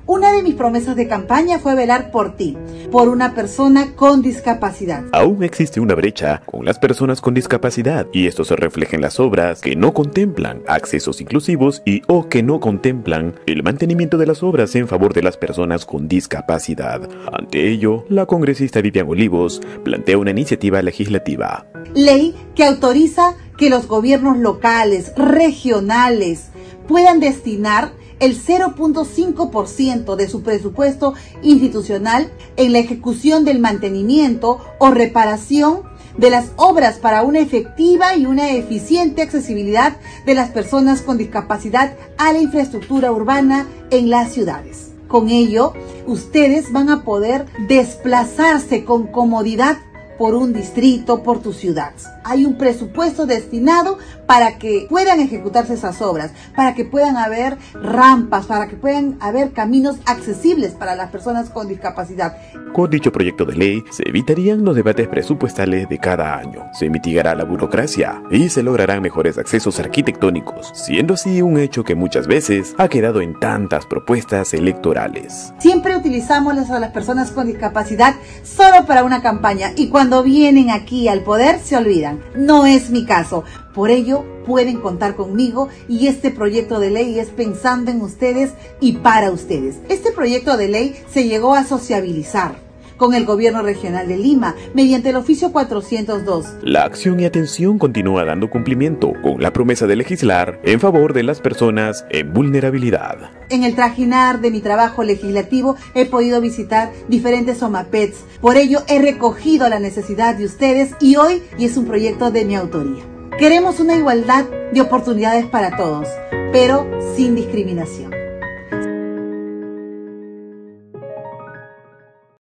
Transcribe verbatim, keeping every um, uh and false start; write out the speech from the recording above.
Una de mis promesas de campaña fue velar por ti, por una persona con discapacidad. Aún existe una brecha con las personas con discapacidad y esto se refleja en las obras que no contemplan accesos inclusivos y o que no contemplan el mantenimiento de las obras en favor de las personas con discapacidad. Ante ello, la congresista Vivian Olivos plantea una iniciativa legislativa. Ley que autoriza que los gobiernos locales, regionales, puedan destinar el cero punto cinco por ciento de su presupuesto institucional en la ejecución del mantenimiento o reparación de las obras para una efectiva y una eficiente accesibilidad de las personas con discapacidad a la infraestructura urbana en las ciudades. Con ello, ustedes van a poder desplazarse con comodidad por un distrito, por tu ciudad. Hay un presupuesto destinado para que puedan ejecutarse esas obras, para que puedan haber rampas, para que puedan haber caminos accesibles para las personas con discapacidad. Con dicho proyecto de ley, se evitarían los debates presupuestales de cada año, se mitigará la burocracia y se lograrán mejores accesos arquitectónicos, siendo así un hecho que muchas veces ha quedado en tantas propuestas electorales. Siempre utilizamos a las personas con discapacidad solo para una campaña y cuando vienen aquí al poder se olvidan. No es mi caso. Por ello, pueden contar conmigo y este proyecto de ley es pensando en ustedes y para ustedes. Este proyecto de ley se llegó a sociabilizar con el Gobierno Regional de Lima mediante el oficio cuatrocientos dos. La acción y atención continúa dando cumplimiento con la promesa de legislar en favor de las personas en vulnerabilidad. En el trajinar de mi trabajo legislativo he podido visitar diferentes OMAPETs. Por ello he recogido la necesidad de ustedes y hoy y es un proyecto de mi autoría. Queremos una igualdad de oportunidades para todos, pero sin discriminación.